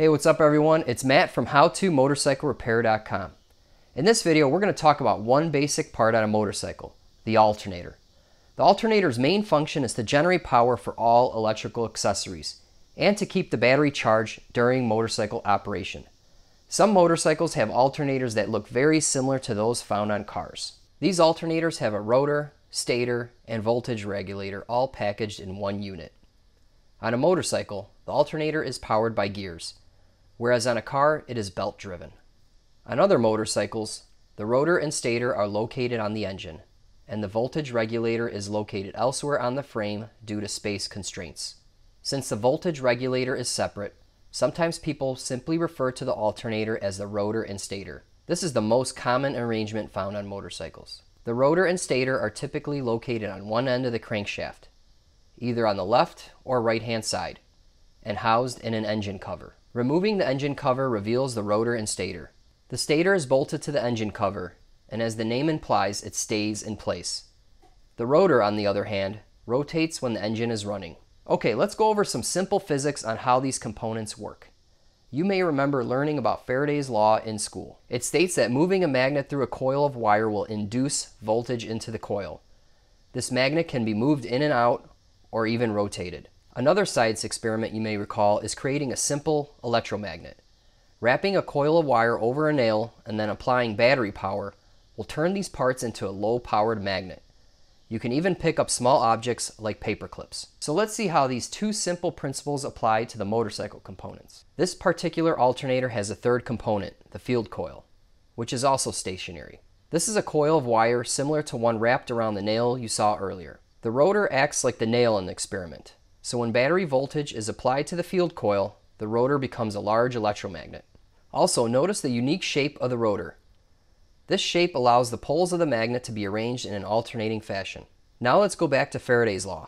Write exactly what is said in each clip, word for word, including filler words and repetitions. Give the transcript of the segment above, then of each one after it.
Hey, what's up everyone? It's Matt from how to motorcycle repair dot com. In this video, we're going to talk about one basic part on a motorcycle, the alternator. The alternator's main function is to generate power for all electrical accessories and to keep the battery charged during motorcycle operation. Some motorcycles have alternators that look very similar to those found on cars. These alternators have a rotor, stator, and voltage regulator all packaged in one unit. On a motorcycle, the alternator is powered by gears, whereas on a car it is belt driven. On other motorcycles, the rotor and stator are located on the engine, and the voltage regulator is located elsewhere on the frame due to space constraints. Since the voltage regulator is separate, sometimes people simply refer to the alternator as the rotor and stator. This is the most common arrangement found on motorcycles. The rotor and stator are typically located on one end of the crankshaft, either on the left or right hand side, and housed in an engine cover. Removing the engine cover reveals the rotor and stator. The stator is bolted to the engine cover, and as the name implies, it stays in place. The rotor, on the other hand, rotates when the engine is running. Okay, let's go over some simple physics on how these components work. You may remember learning about Faraday's law in school. It states that moving a magnet through a coil of wire will induce voltage into the coil. This magnet can be moved in and out, or even rotated. Another science experiment you may recall is creating a simple electromagnet. Wrapping a coil of wire over a nail and then applying battery power will turn these parts into a low-powered magnet. You can even pick up small objects like paper clips. So let's see how these two simple principles apply to the motorcycle components. This particular alternator has a third component, the field coil, which is also stationary. This is a coil of wire similar to one wrapped around the nail you saw earlier. The rotor acts like the nail in the experiment. So when battery voltage is applied to the field coil, the rotor becomes a large electromagnet. Also, notice the unique shape of the rotor. This shape allows the poles of the magnet to be arranged in an alternating fashion. Now let's go back to Faraday's law.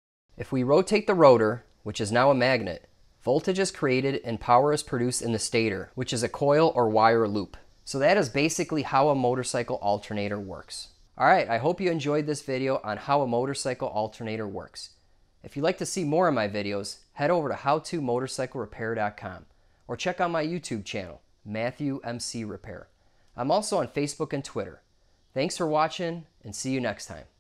If we rotate the rotor, which is now a magnet, voltage is created and power is produced in the stator, which is a coil or wire loop. So that is basically how a motorcycle alternator works. Alright, I hope you enjoyed this video on how a motorcycle alternator works. If you'd like to see more of my videos, head over to how to motorcycle repair dot com or check out my YouTube channel, Matthew M C Repair. I'm also on Facebook and Twitter. Thanks for watching and see you next time.